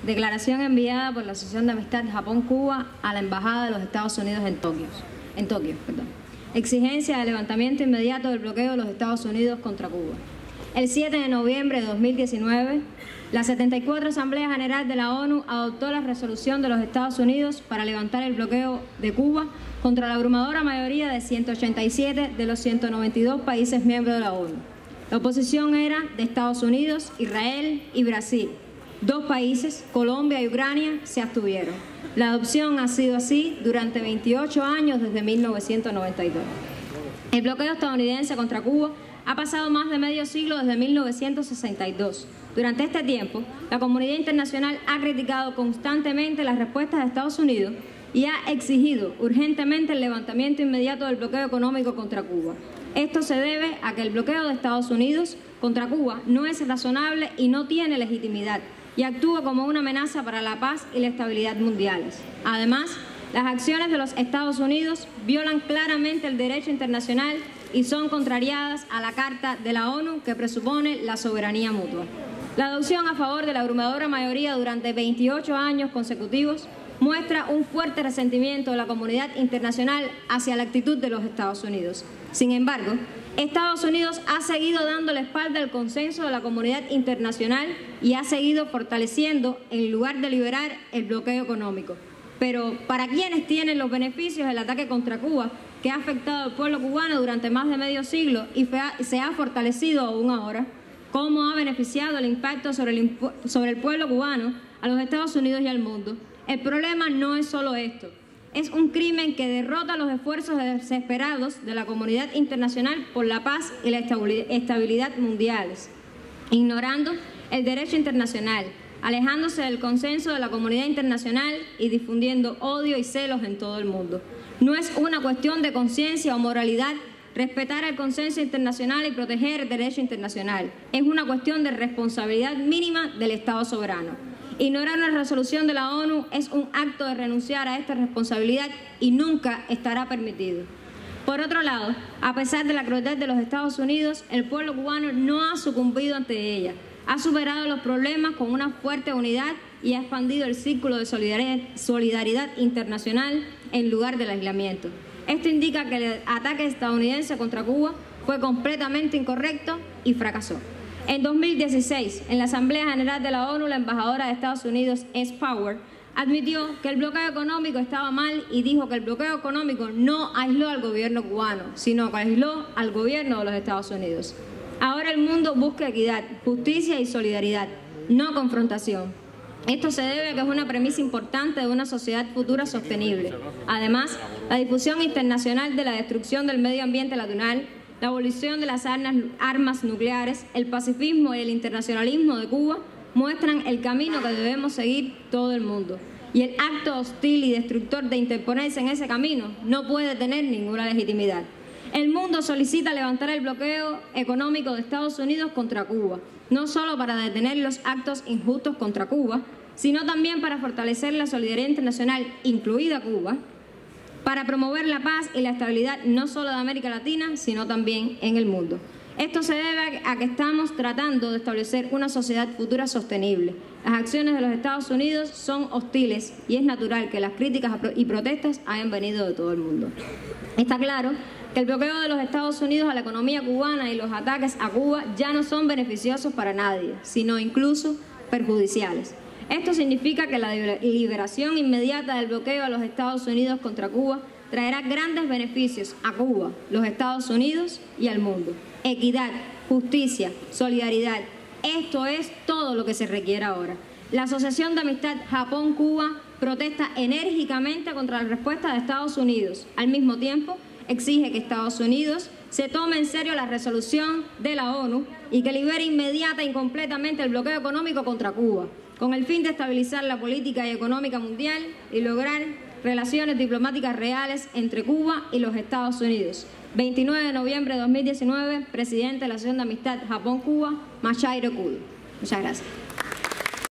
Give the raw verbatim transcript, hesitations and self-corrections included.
Declaración enviada por la Asociación de Amistad Japón-Cuba a la Embajada de los Estados Unidos en Tokio. En Tokio, perdón. Exigencia de levantamiento inmediato del bloqueo de los Estados Unidos contra Cuba. El siete de noviembre de dos mil diecinueve, la setenta y cuatro Asamblea General de la ONU adoptó la resolución de los Estados Unidos para levantar el bloqueo de Cuba contra la abrumadora mayoría de ciento ochenta y siete de los ciento noventa y dos países miembros de la ONU. La oposición era de Estados Unidos, Israel y Brasil. Dos países, Colombia y Ucrania, se abstuvieron. La adopción ha sido así durante veintiocho años desde mil novecientos noventa y dos. El bloqueo estadounidense contra Cuba ha pasado más de medio siglo desde mil novecientos sesenta y dos. Durante este tiempo, la comunidad internacional ha criticado constantemente las respuestas de Estados Unidos y ha exigido urgentemente el levantamiento inmediato del bloqueo económico contra Cuba. Esto se debe a que el bloqueo de Estados Unidos contra Cuba no es razonable y no tiene legitimidad, y actúa como una amenaza para la paz y la estabilidad mundiales. Además, las acciones de los Estados Unidos violan claramente el derecho internacional y son contrariadas a la Carta de la ONU que presupone la soberanía mutua. La adopción a favor de la abrumadora mayoría durante veintiocho años consecutivos muestra un fuerte resentimiento de la comunidad internacional hacia la actitud de los Estados Unidos. Sin embargo, Estados Unidos ha seguido dando la espalda al consenso de la comunidad internacional y ha seguido fortaleciendo en lugar de liberar el bloqueo económico. Pero ¿para quiénes tienen los beneficios del ataque contra Cuba, que ha afectado al pueblo cubano durante más de medio siglo y se ha fortalecido aún ahora? ¿Cómo ha beneficiado el impacto sobre el, sobre el pueblo cubano, a los Estados Unidos y al mundo? El problema no es solo esto. Es un crimen que derrota los esfuerzos desesperados de la comunidad internacional por la paz y la estabilidad mundiales, ignorando el derecho internacional, alejándose del consenso de la comunidad internacional y difundiendo odio y celos en todo el mundo. No es una cuestión de conciencia o moralidad respetar el consenso internacional y proteger el derecho internacional. Es una cuestión de responsabilidad mínima del Estado soberano. Ignorar una resolución de la ONU es un acto de renunciar a esta responsabilidad y nunca estará permitido. Por otro lado, a pesar de la crueldad de los Estados Unidos, el pueblo cubano no ha sucumbido ante ella. Ha superado los problemas con una fuerte unidad y ha expandido el círculo de solidaridad, solidaridad internacional en lugar del aislamiento. Esto indica que el ataque estadounidense contra Cuba fue completamente incorrecto y fracasó. En dos mil dieciséis, en la Asamblea General de la ONU, la embajadora de Estados Unidos, S. Power, admitió que el bloqueo económico estaba mal y dijo que el bloqueo económico no aisló al gobierno cubano, sino que aisló al gobierno de los Estados Unidos. Ahora el mundo busca equidad, justicia y solidaridad, no confrontación. Esto se debe a que es una premisa importante de una sociedad futura sostenible. Además, la difusión internacional de la destrucción del medio ambiente natural, la abolición de las armas nucleares, el pacifismo y el internacionalismo de Cuba muestran el camino que debemos seguir todo el mundo. Y el acto hostil y destructor de interponerse en ese camino no puede tener ninguna legitimidad. El mundo solicita levantar el bloqueo económico de Estados Unidos contra Cuba, no solo para detener los actos injustos contra Cuba, sino también para fortalecer la solidaridad internacional, incluida Cuba, para promover la paz y la estabilidad no solo de América Latina, sino también en el mundo. Esto se debe a que estamos tratando de establecer una sociedad futura sostenible. Las acciones de los Estados Unidos son hostiles y es natural que las críticas y protestas hayan venido de todo el mundo. Está claro que el bloqueo de los Estados Unidos a la economía cubana y los ataques a Cuba ya no son beneficiosos para nadie, sino incluso perjudiciales. Esto significa que la liberación inmediata del bloqueo a los Estados Unidos contra Cuba traerá grandes beneficios a Cuba, los Estados Unidos y al mundo. Equidad, justicia, solidaridad. Esto es todo lo que se requiere ahora. La Asociación de Amistad Japón-Cuba protesta enérgicamente contra la respuesta de Estados Unidos. Al mismo tiempo, exige que Estados Unidos se tome en serio la resolución de la ONU y que libere inmediata y completamente el bloqueo económico contra Cuba, con el fin de estabilizar la política y económica mundial y lograr relaciones diplomáticas reales entre Cuba y los Estados Unidos. veintinueve de noviembre de dos mil diecinueve, presidente de la Asociación de Amistad Japón-Cuba, Masahiro Kudo. Muchas gracias.